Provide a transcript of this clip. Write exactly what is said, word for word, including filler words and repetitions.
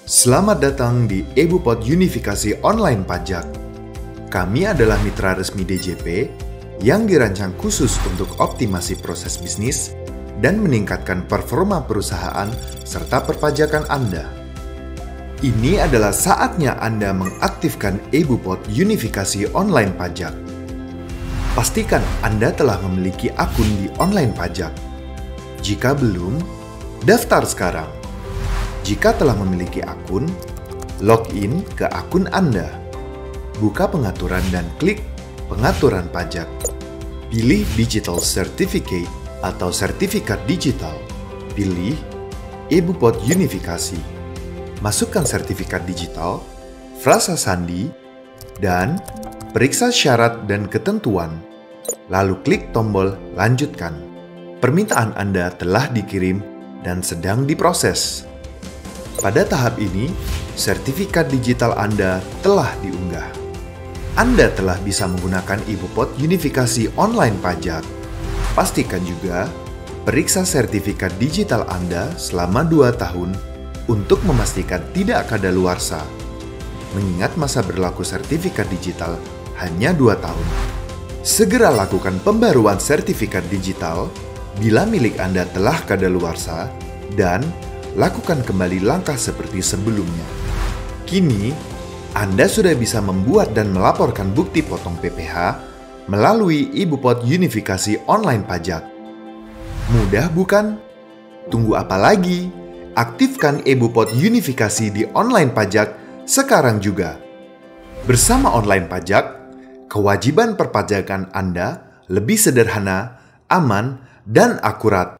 Selamat datang di EbuPod Unifikasi Online Pajak. Kami adalah mitra resmi D J P yang dirancang khusus untuk optimasi proses bisnis dan meningkatkan performa perusahaan serta perpajakan Anda. Ini adalah saatnya Anda mengaktifkan EbuPod Unifikasi Online Pajak. Pastikan Anda telah memiliki akun di online pajak. Jika belum, daftar sekarang. Jika telah memiliki akun, login ke akun Anda. Buka pengaturan dan klik pengaturan pajak. Pilih Digital Certificate atau sertifikat digital. Pilih EbuPod Unifikasi. Masukkan sertifikat digital, frasa sandi, dan periksa syarat dan ketentuan. Lalu klik tombol lanjutkan. Permintaan Anda telah dikirim dan sedang diproses. Pada tahap ini, sertifikat digital Anda telah diunggah. Anda telah bisa menggunakan EbuPod Unifikasi Online Pajak. Pastikan juga periksa sertifikat digital Anda selama dua tahun untuk memastikan tidak kadaluarsa. Mengingat masa berlaku sertifikat digital hanya dua tahun. Segera lakukan pembaruan sertifikat digital bila milik Anda telah kadaluarsa dan lakukan kembali langkah seperti sebelumnya. Kini, Anda sudah bisa membuat dan melaporkan bukti potong P P H melalui EbuPod Unifikasi Online Pajak. Mudah bukan? Tunggu apa lagi? Aktifkan EbuPod Unifikasi di online pajak sekarang juga. Bersama online pajak, kewajiban perpajakan Anda lebih sederhana, aman, dan akurat.